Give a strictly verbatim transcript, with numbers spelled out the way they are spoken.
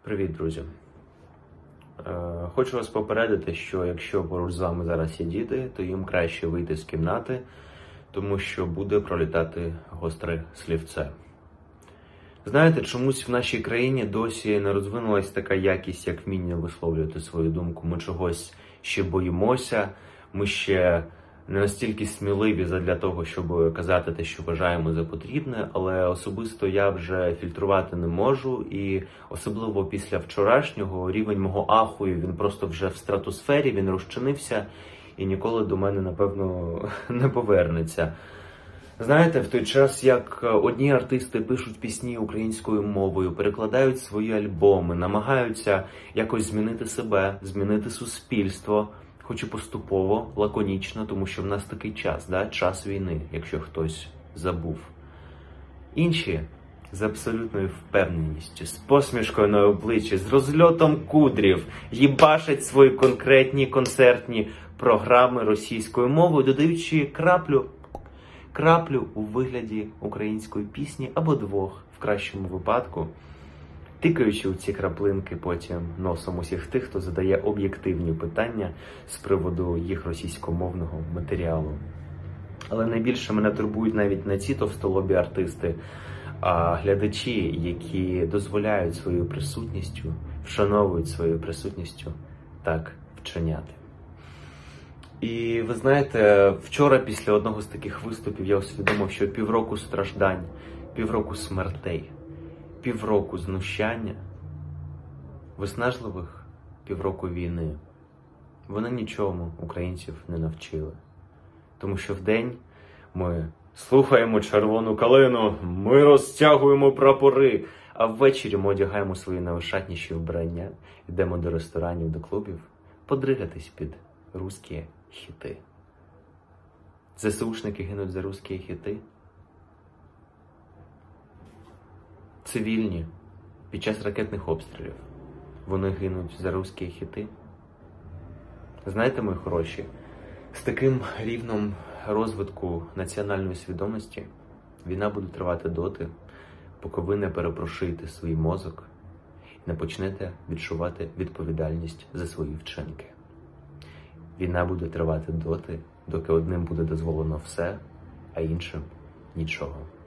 Привіт, друзі! Е, хочу вас попередити, що якщо поруч з вами зараз є діти, то їм краще вийти з кімнати, тому що буде пролітати гостре слівце. Знаєте, чомусь в нашій країні досі не розвинулась така якість, як вміння висловлювати свою думку. Ми чогось ще боїмося, ми ще не настільки сміливі задля того, щоб казати те, що вважаємо за потрібне, але особисто я вже фільтрувати не можу, і особливо після вчорашнього рівень мого ахую, він просто вже в стратосфері, він розчинився і ніколи до мене, напевно, не повернеться. Знаєте, в той час, як одні артисти пишуть пісні українською мовою, перекладають свої альбоми, намагаються якось змінити себе, змінити суспільство, хоч і поступово, лаконічно, тому що в нас такий час, да? Час війни, якщо хтось забув. Інші з абсолютною впевненістю, з посмішкою на обличчі, з розльотом кудрів, їбашать свої конкретні концертні програми російською мовою, додаючи краплю, краплю у вигляді української пісні або двох, в кращому випадку, тикаючи у ці краплинки потім носом усіх тих, хто задає об'єктивні питання з приводу їх російськомовного матеріалу. Але найбільше мене турбують навіть не ці товстолобі артисти, а глядачі, які дозволяють своєю присутністю, вшановують своєю присутністю так вчиняти. І ви знаєте, вчора після одного з таких виступів я усвідомив, що півроку страждань, півроку смертей, півроку знущання, виснажливих півроку війни, вони нічому українців не навчили. Тому що вдень ми слухаємо червону калину, ми розтягуємо прапори, а ввечері ми одягаємо свої найошатніші вбрання, йдемо до ресторанів, до клубів, подригатись під русські хіти. ЗСУшники гинуть за русські хіти. Цивільні під час ракетних обстрілів вони гинуть за русські хіти. Знаєте, мої хороші, з таким рівнем розвитку національної свідомості війна буде тривати доти, поки ви не перепрошуєте свій мозок і не почнете відчувати відповідальність за свої вчинки. Війна буде тривати доти, доки одним буде дозволено все, а іншим нічого.